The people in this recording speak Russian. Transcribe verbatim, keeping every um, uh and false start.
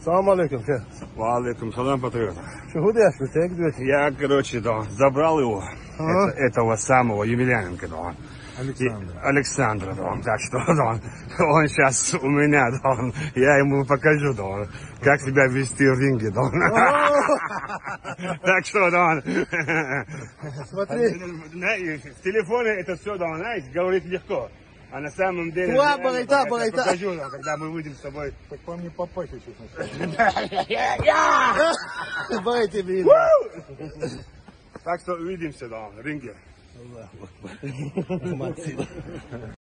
Салам алейкум, ше. Ва алейкум салам, патриот. Что гуляешь, ты где? Я, короче, да, забрал его, Ага. это- этого самого Емельяненко, да. Александр. И- Александра, да, так что, да, он сейчас у меня, да, он- я ему покажу, да, как себя вести в ринге, да. Так что, да, Смотри. в телефоне это все, да, знаете, говорит легко. А на самом деле, Туа, реально, барайта, я тебе барайта. покажу, да, когда мы выйдем с тобой. Так по мне попасть еще Бай тебе. Так что увидимся, да, в ринге.